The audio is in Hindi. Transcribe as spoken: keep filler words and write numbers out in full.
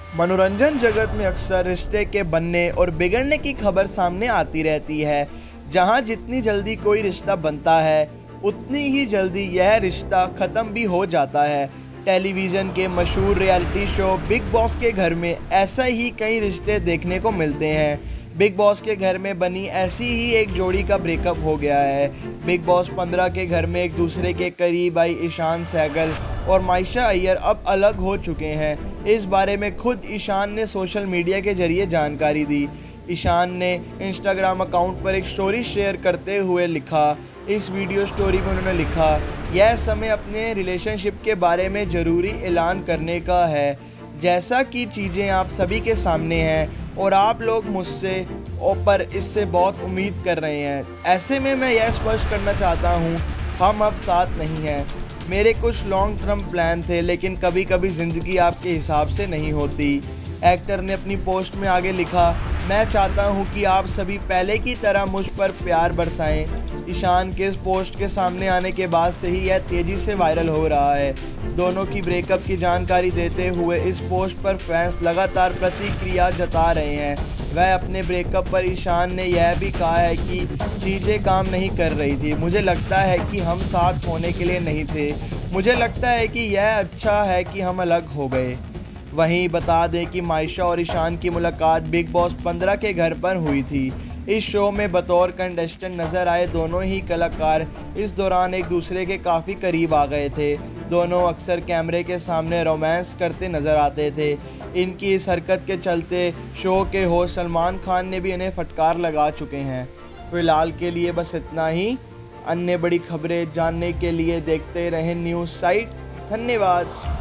मनोरंजन जगत में अक्सर रिश्ते के बनने और बिगड़ने की खबर सामने आती रहती है। जहां जितनी जल्दी कोई रिश्ता बनता है, उतनी ही जल्दी यह रिश्ता ख़त्म भी हो जाता है। टेलीविज़न के मशहूर रियलिटी शो बिग बॉस के घर में ऐसा ही कई रिश्ते देखने को मिलते हैं। बिग बॉस के घर में बनी ऐसी ही एक जोड़ी का ब्रेकअप हो गया है। बिग बॉस पंद्रह के घर में एक दूसरे के करीब आई ईशान सहगल और मायशा अय्यर अब अलग हो चुके हैं। इस बारे में खुद ईशान ने सोशल मीडिया के जरिए जानकारी दी। ईशान ने इंस्टाग्राम अकाउंट पर एक स्टोरी शेयर करते हुए लिखा। इस वीडियो स्टोरी में उन्होंने लिखा, यह समय अपने रिलेशनशिप के बारे में ज़रूरी ऐलान करने का है। जैसा कि चीज़ें आप सभी के सामने हैं और आप लोग मुझसे पर इससे बहुत उम्मीद कर रहे हैं। ऐसे में मैं यह स्पष्ट करना चाहता हूँ, हम अब साथ नहीं हैं। मेरे कुछ लॉन्ग टर्म प्लान थे, लेकिन कभी कभी ज़िंदगी आपके हिसाब से नहीं होती। एक्टर ने अपनी पोस्ट में आगे लिखा, मैं चाहता हूं कि आप सभी पहले की तरह मुझ पर प्यार बरसाएं। ईशान के इस पोस्ट के सामने आने के बाद से ही यह तेज़ी से वायरल हो रहा है। दोनों की ब्रेकअप की जानकारी देते हुए इस पोस्ट पर फैंस लगातार प्रतिक्रिया जता रहे हैं। वह अपने ब्रेकअप पर ईशान ने यह भी कहा है कि चीज़ें काम नहीं कर रही थी। मुझे लगता है कि हम साथ होने के लिए नहीं थे। मुझे लगता है कि यह अच्छा है कि हम अलग हो गए। वहीं बता दें कि मायशा और ईशान की मुलाकात बिग बॉस पंद्रह के घर पर हुई थी। इस शो में बतौर कंटेस्टेंट नजर आए दोनों ही कलाकार इस दौरान एक दूसरे के काफ़ी करीब आ गए थे। दोनों अक्सर कैमरे के सामने रोमांस करते नजर आते थे। इनकी इस हरकत के चलते शो के होस्ट सलमान खान ने भी इन्हें फटकार लगा चुके हैं। फिलहाल के लिए बस इतना ही। अन्य बड़ी खबरें जानने के लिए देखते रहें न्यूज़ साइट। धन्यवाद।